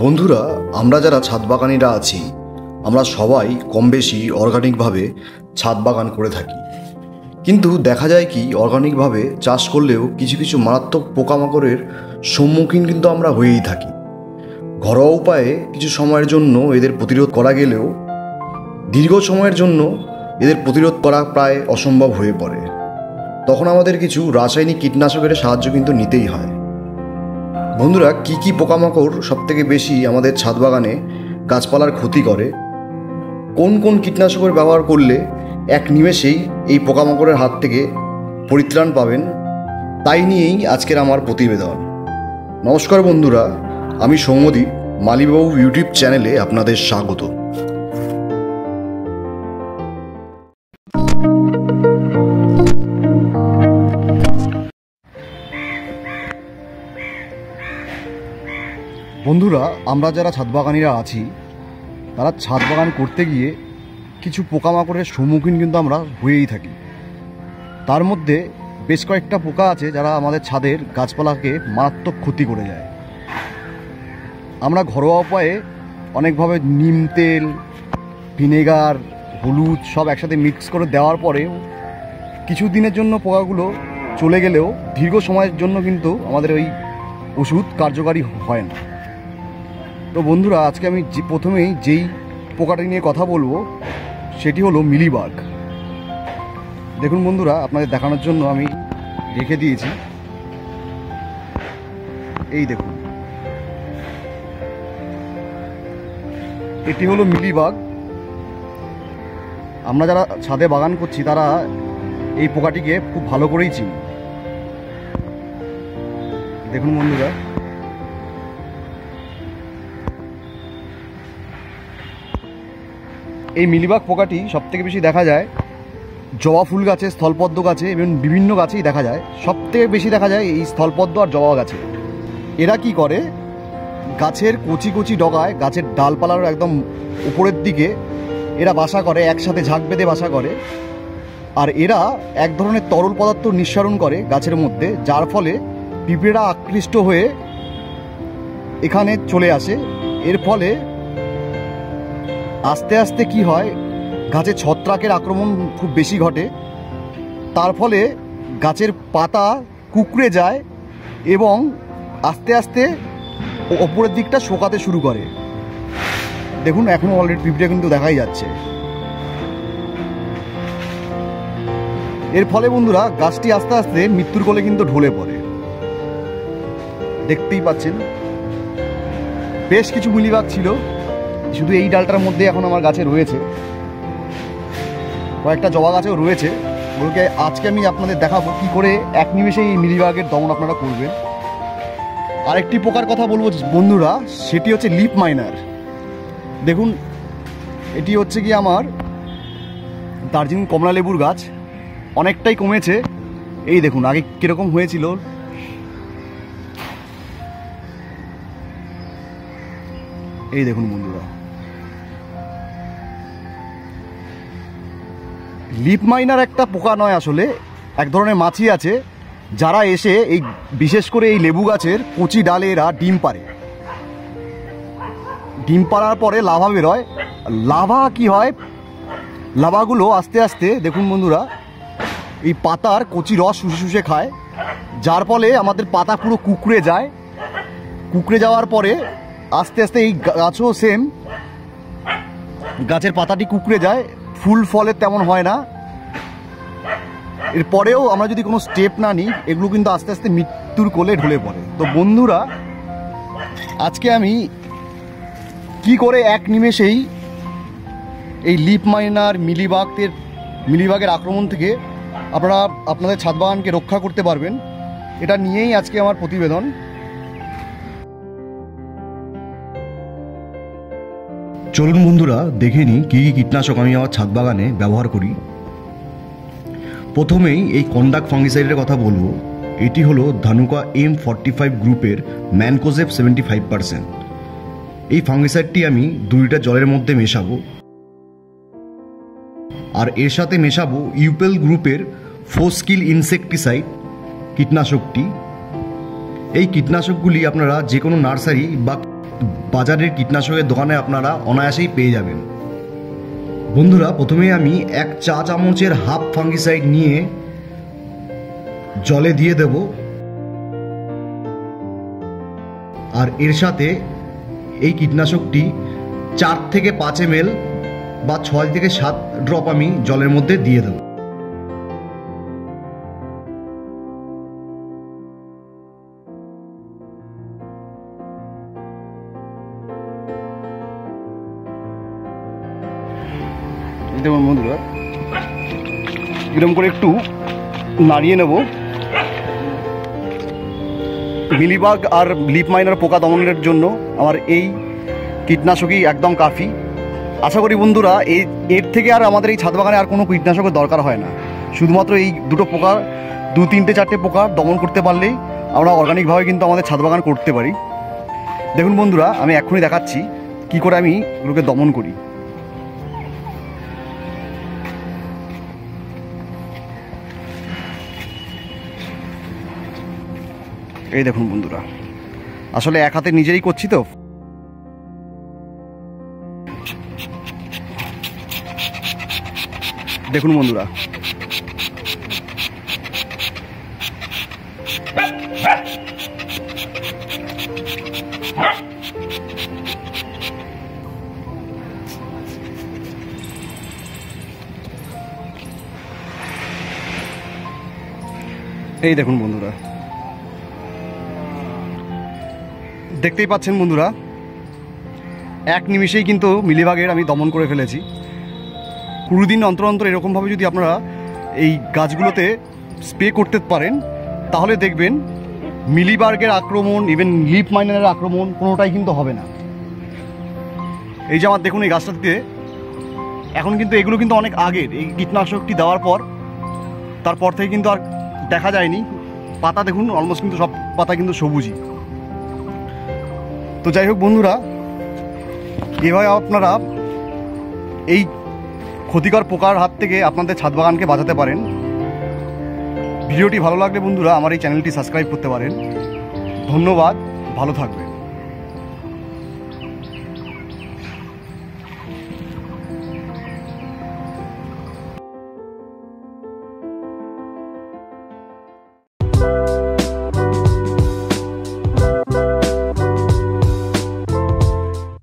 বন্ধুরা, আমরা যারা ছাদ বাগানিরা আছি আমরা সবাই কম বেশি অর্গানিকভাবে ছাদ বাগান করে থাকি। কিন্তু দেখা যায় কি, অর্গানিকভাবে চাষ করলেও কিছু কিছু মারাত্মক পোকামাকড়ের সম্মুখীন কিন্তু আমরা হয়েই থাকি। ঘরোয়া উপায়ে কিছু সময়ের জন্য এদের প্রতিরোধ করা গেলেও দীর্ঘ সময়ের জন্য এদের প্রতিরোধ করা প্রায় অসম্ভব হয়ে পড়ে। তখন আমাদের কিছু রাসায়নিক কীটনাশকের সাহায্য কিন্তু নিতেই হয়। বন্ধুরা, কি কি পোকামাকড় সবথেকে বেশি আমাদের ছাদ বাগানে গাছপালার ক্ষতি করে, কোন কোন কীটনাশকের ব্যবহার করলে এক নিমেষেই এই পোকামাকড়ের হাত থেকে পরিত্রাণ পাবেন, তাই নিয়েই আজকের আমার প্রতিবেদন। নমস্কার বন্ধুরা, আমি সৌম্যদীপ, মালিবাবু ইউটিউব চ্যানেলে আপনাদের স্বাগত। বন্ধুরা, আমরা যারা ছাদ বাগানিরা আছি তারা ছাদ বাগান করতে গিয়ে কিছু পোকামাকড়ের সম্মুখীন কিন্তু আমরা হয়েই থাকি। তার মধ্যে বেশ কয়েকটা পোকা আছে যারা আমাদের ছাদের গাছপালাকে মারাত্মক ক্ষতি করে যায়। আমরা ঘরোয়া উপায়ে অনেকভাবে নিম তেল, ভিনেগার, হলুদ সব একসাথে মিক্স করে দেওয়ার পরেও কিছু দিনের জন্য পোকাগুলো চলে গেলেও দীর্ঘ সময়ের জন্য কিন্তু আমাদের ওই ওষুধ কার্যকারী হয় না। তো বন্ধুরা, আজকে আমি প্রথমেই যেই পোকাটা নিয়ে কথা বলবো সেটি হলো মিলিবাগ। দেখুন বন্ধুরা, আপনাদের দেখানোর জন্য আমি রেখে দিয়েছি, এই দেখুন, এটি হলো মিলিবাগ। আমরা যারা ছাদে বাগান করছি তারা এই পোকাটিকে খুব ভালো করেই চিনি। দেখুন বন্ধুরা, এই মিলিবাগ পোকাটি সবথেকে বেশি দেখা যায় জবা ফুল গাছে, স্থলপদ্ম গাছে এবং বিভিন্ন গাছেই দেখা যায়। সবথেকে বেশি দেখা যায় এই স্থলপদ্ম আর জবা গাছে। এরা কি করে, গাছের কচি কচি ডগায়, গাছের ডালপালার একদম উপরের দিকে এরা বাসা করে, একসাথে ঝাঁক বেঁধে বাসা করে। আর এরা এক ধরনের তরল পদার্থ নিঃসরণ করে গাছের মধ্যে, যার ফলে পিঁপড়েরা আকৃষ্ট হয়ে এখানে চলে আসে। এর ফলে আস্তে আস্তে কি হয়, গাছে ছত্রাকের আক্রমণ খুব বেশি ঘটে। তার ফলে গাছের পাতা কুঁকড়ে যায় এবং আস্তে আস্তে ওপরের দিকটা শোকাতে শুরু করে। দেখুন, এখনও অলরেডি পিঁপড়ে কিন্তু দেখাই যাচ্ছে। এর ফলে বন্ধুরা, গাছটি আস্তে আস্তে মৃত্যুর কোলে কিন্তু ঢলে পড়ে। দেখতেই পাচ্ছেন বেশ কিছু মিলিবাগ ছিল, শুধু এই ডালটার মধ্যে এখন আমার গাছে রয়েছে, কয়েকটা জবা গাছেও রয়েছে। ওগুলোকে আজকে আমি আপনাদের দেখাবো কি করে এক নিমেষে এই মিলিবাগের দমন আপনারা করবেন। আরেকটি পোকার কথা বলবো বন্ধুরা, সেটি হচ্ছে লিপ মাইনার। দেখুন, এটি হচ্ছে কি আমার দার্জিলিং কমলা লেবুর গাছ, অনেকটাই কমেছে। এই দেখুন আগে কীরকম হয়েছিল, এই দেখুন বন্ধুরা। লিপ মাইনার একটা পোকা নয়, আসলে এক ধরনের মাছি আছে যারা এসে এই বিশেষ করে এই লেবু গাছের কচি ডালে এরা ডিম পাড়ে। ডিম পাড়ার পরে লাভা বেরোয়। লাভা কি হয়, লাভাগুলো আস্তে আস্তে দেখুন বন্ধুরা এই পাতার কচি রস শুষে শুষে খায়, যার ফলে আমাদের পাতা পুরো কুঁকড়ে যায়। কুঁকড়ে যাওয়ার পরে আস্তে আস্তে এই গাছও সেম, গাছের পাতাটি কুঁকড়ে যায়, ফুল ফলের তেমন হয় না। এরপরেও আমরা যদি কোনো স্টেপ না নিই, এগুলো কিন্তু আস্তে আস্তে মৃত্যুর কোলে ঢলে পড়ে। তো বন্ধুরা, আজকে আমি কি করে এক নিমেষেই এই লিপ মাইনার মিলিবাগের আক্রমণ থেকে আপনারা আপনাদের ছাদ বাগানকে রক্ষা করতে পারবেন, এটা নিয়েই আজকে আমার প্রতিবেদন। চলুন বন্ধুরা, দেখে নিই কী কী কীটনাশক আমি আমার ছাদ বাগানে ব্যবহার করি। প্রথমেই এই কন্ডাক ফাঙ্গিসাইডের কথা বলবো। এটি হলো ধানুকা M45 গ্রুপের ম্যানকোজেব 75%। এই ফাঙ্গিসাইডটি আমি 2 লিটার জলের মধ্যে মেশাবো, আর এর সাথে মেশাবো ইউপেল গ্রুপের ফোস্কিল ইনসেকটিসাইড কীটনাশকটি। এই কীটনাশকগুলি আপনারা যে কোনো নার্সারি বা বাজারের কীটনাশকের দোকানে আপনারা অনায়াসেই পেয়ে যাবেন। বন্ধুরা, প্রথমেই আমি 1 চা চামচের হাফ ফাঙ্গিসাইড নিয়ে জলে দিয়ে দেব, আর এর সাথে এই কীটনাশকটি 4 থেকে 5 ml বা 6 থেকে 7 ড্রপ আমি জলের মধ্যে দিয়ে দেব। দেখুন বন্ধুরা, এরকম করে একটু নাড়িয়ে নেব। মিলিবাগ আর লিপ মাইনার পোকা দমনের জন্য আমার এই কীটনাশকই একদম কাফি। আশা করি বন্ধুরা এর থেকে আর আমাদের এই ছাদ বাগানে আর কোনো কীটনাশকের দরকার হয় না। শুধুমাত্র এই দুটো পোকা, 2, 3, 4টে পোকা দমন করতে পারলেই আমরা অর্গানিকভাবে কিন্তু আমাদের ছাদ বাগান করতে পারি। দেখুন বন্ধুরা, আমি এক্ষুনি দেখাচ্ছি কি করে আমি এগুলোকে দমন করি। এই দেখুন বন্ধুরা, আসলে এক হাতে নিজেই করছি তো। দেখুন বন্ধুরা, এই দেখুন বন্ধুরা, দেখতেই পাচ্ছেন বন্ধুরা, 1 নিমিষেই কিন্তু মিলিবাগের আমি দমন করে ফেলেছি। 20 দিন অন্তর অন্তর এরকমভাবে যদি আপনারা এই গাছগুলোতে স্প্রে করতে পারেন, তাহলে দেখবেন মিলিবাগের আক্রমণ, ইভেন লিপ মাইনারের আক্রমণ কোনোটাই কিন্তু হবে না। এই যে আমার দেখুন এই গাছটাতে এখন কিন্তু এগুলো কিন্তু অনেক আগের, এই কীটনাশকটি দেওয়ার পর তারপর থেকে কিন্তু আর দেখা যায়নি। পাতা দেখুন অলমোস্ট কিন্তু সব পাতা কিন্তু সবুজই। তো যাই হোক বন্ধুরা, এভাবে আপনারা এই ক্ষতিকর পোকার হাত থেকে আপনাদের ছাদ বাগানকে বাঁচাতে পারেন। ভিডিওটি ভালো লাগলে বন্ধুরা আমার এই চ্যানেলটি সাবস্ক্রাইব করতে পারেন। ধন্যবাদ, ভালো থাকবেন।